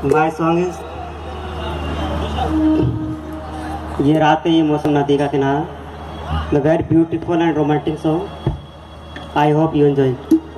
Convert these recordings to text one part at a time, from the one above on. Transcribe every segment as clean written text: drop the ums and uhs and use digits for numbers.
My song is ये रात है ये मौसम नदी का किनारा, the very beautiful and romantic song. I hope you enjoy.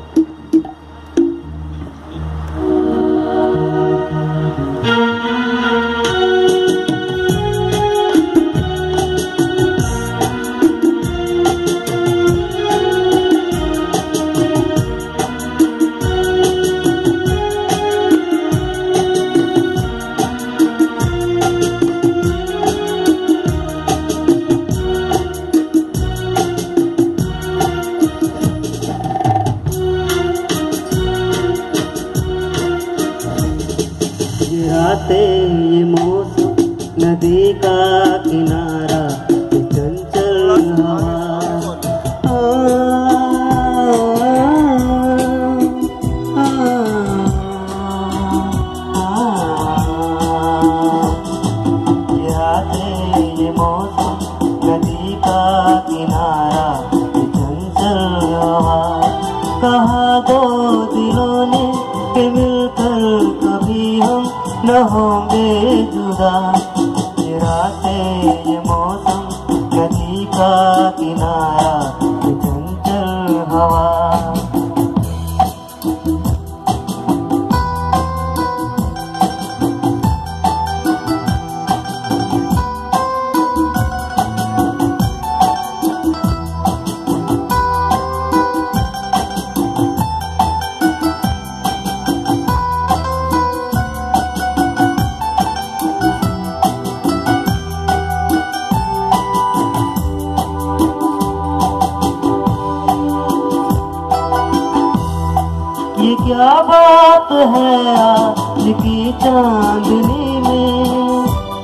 ये मौसम नदी का किनारा, ये चंचल ये मौसम नदी का किनारा, ये चंचल हवा। कहा दो दिलों ने कि मिलकर कभी हम न होंगे जुदा। ये रातें ये मौसम नदी का किनारा, ये चंचल हवा। ये क्या बात है आज की चांदनी में,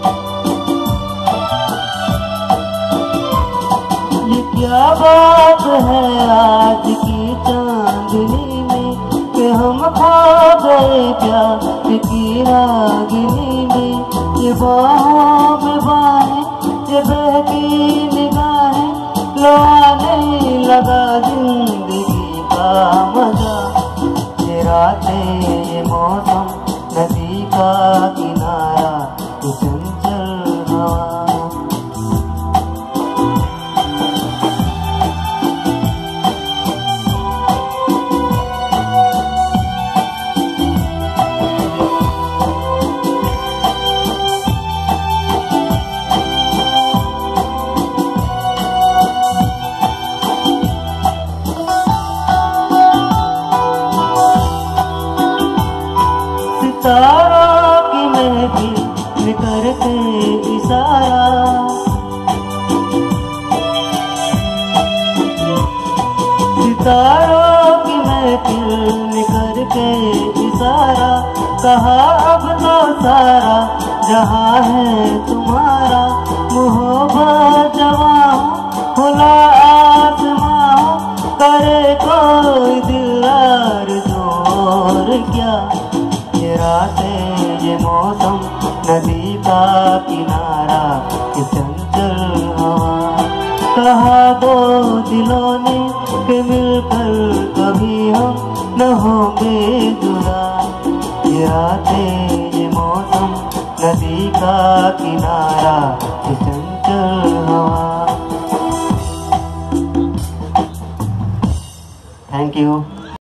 ये क्या बात है आज की चांदनी में, कि हम खो गए प्यार की रागिनी में। ये बाहों में बाहें, ये बहकी निगाहें, लो आने लगा जिंदगी का मजा। ये रातें ये मौसम नदी का किनारा, ये चंचल हवा। सितारों की महफिल करके इशारा, सितारों की महफिल करके इशारा। कहा अब तो सारा जहां है तुम्हारा, मोहब्बत जवां खुला आसमां, करे कोई दिलदार जोर क्या। ये रातें ये मौसम नदी का किनारा, ये चंचल हवा। कहा दो दिलों ने कि मिलकर कभी हम न होंगे जुदा। ये रातें ये मौसम नदी का किनारा, ये चंचल हवा। Thank you.